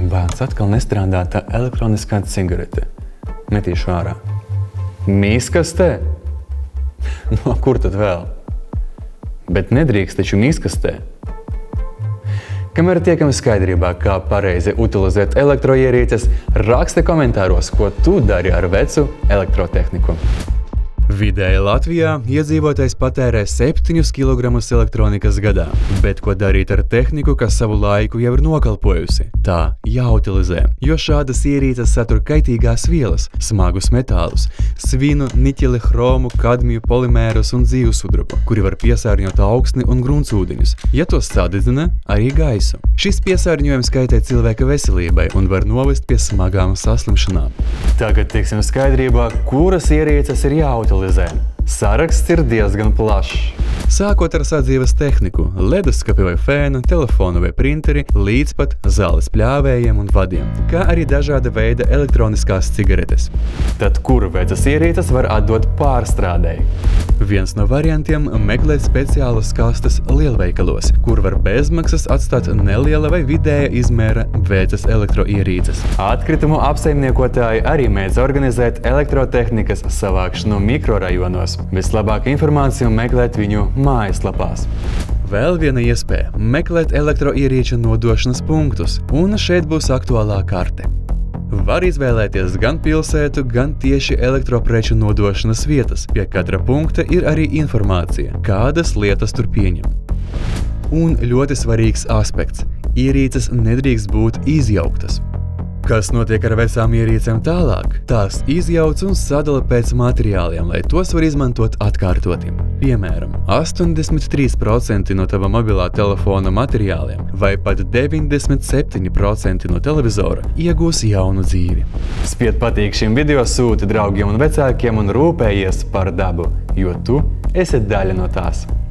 Bērns, atkal nestrādā tā elektroniskā cigarete. Metīšu ārā. Mīskastē? No kur tad vēl? Bet nedrīkst taču mīskastē. Kamēr tiekam skaidrībā, kā pareizi utilizēt elektroierīces, raksti komentāros, ko tu dari ar vecu elektrotehniku. Vidēji Latvijā iedzīvotājs patērē 7 kg elektronikas gadā, bet ko darīt ar tehniku, kas savu laiku jau ir nokalpojusi? Tā jāutilizē, jo šādas ierīces satur kaitīgās vielas, smagus metālus, svinu, niķeli, hromu, kadmiju, polimērus un dzīvessudrabu, kuri var piesārņot augsni un gruntsūdeņus, ja tos sadedzina arī gaisu. Šis piesārņojums kaitē cilvēka veselībai un var novest pie smagām saslimšanām. Tagad tieksim skaidrībā, kuras ierīces ir jāutilizē. Saraksts ir diezgan plašs. Sākot ar sadzīves tehniku, leduskapi vai fēnu, telefonu vai printeri, līdz pat zāles pļāvējiem un vadiem, kā arī dažāda veida elektroniskās cigaretes. Tad kuru vecas ierīces var atdot pārstrādēji? Viens no variantiem – meklēt speciālas kastes lielveikalos, kur var bezmaksas atstāt neliela vai vidēja izmēra vecas elektroierīces. Atkritumu apsaimniekotāji arī mēdz organizēt elektrotehnikas savākšanu mikrorajonos. Vislabāk informāciju meklēt viņu mājaslapās. Vēl viena iespēja – meklēt elektroierīču nodošanas punktus, un šeit būs aktuālā karte. Var izvēlēties gan pilsētu, gan tieši elektropreču nodošanas vietas. Pie katra punkta ir arī informācija, kādas lietas tur pieņem. Un ļoti svarīgs aspekts – ierīces nedrīkst būt izjauktas. Kas notiek ar vecām ierīcēm tālāk? Tās izjauc un sadala pēc materiāliem, lai tos var izmantot atkārtotim. Piemēram, 83% no tava mobilā telefona materiāliem vai pat 97% no televizora iegūs jaunu dzīvi. Spied patīk šim video, sūti draugiem un vecākiem un rūpējies par dabu, jo tu esi daļa no tās.